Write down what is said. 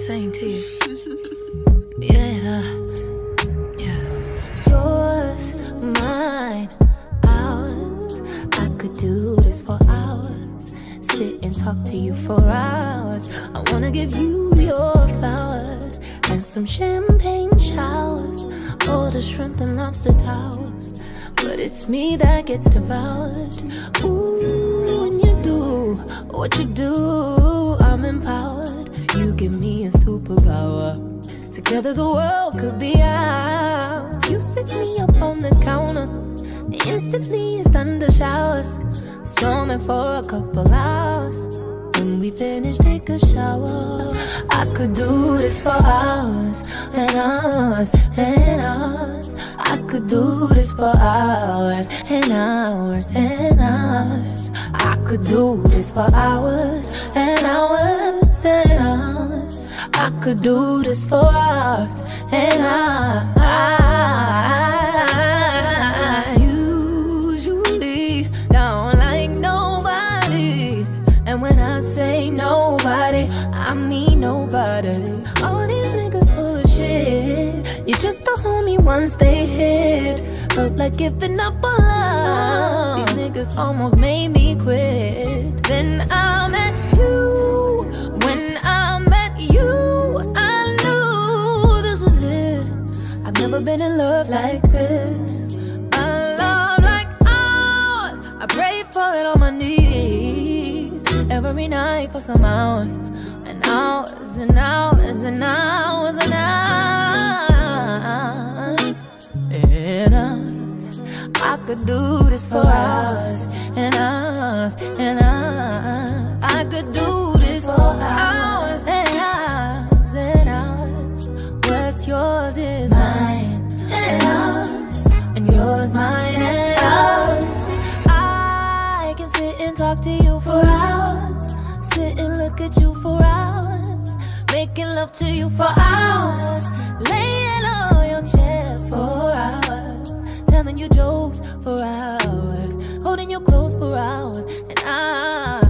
saying to you. Yeah, yeah. Yours, mine, ours. I could do this for hours. Sit and talk to you for hours. I wanna give you your flowers and some champagne showers, order shrimp and lobster towers. But it's me that gets devoured. Ooh, when you do what you do, I'm empowered. You give me a superpower. Together the world could be ours. You sit me up on the counter, instantly it's thunder showers, storming for a couple hours. When we finish, take a shower. I could do this for hours and hours and hours. I could do this for hours and hours and hours. I could do this for hours and hours and hours. I could do this for hours and hours. I usually don't like nobody, and when I say nobody, I mean nobody. All these niggas full of shit. You're just a homie once they hit. Felt like giving up on love. These niggas almost made me quit. Then I met you. When I met you, I knew this was it. I've never been in love like this. A love like ours. I pray for it on my knees every night for some hours and hours and hours and hours and hours and hours. I could do this for hours and hours and hours. I could do this for hours and hours and hours. What's yours is mine and ours, and yours mine and ours. I can sit and talk to you for hours, sit and look at you for hours, making love to you for hours, laying on your chest for hours, telling you jokes for hours, holding you close for hours and hours.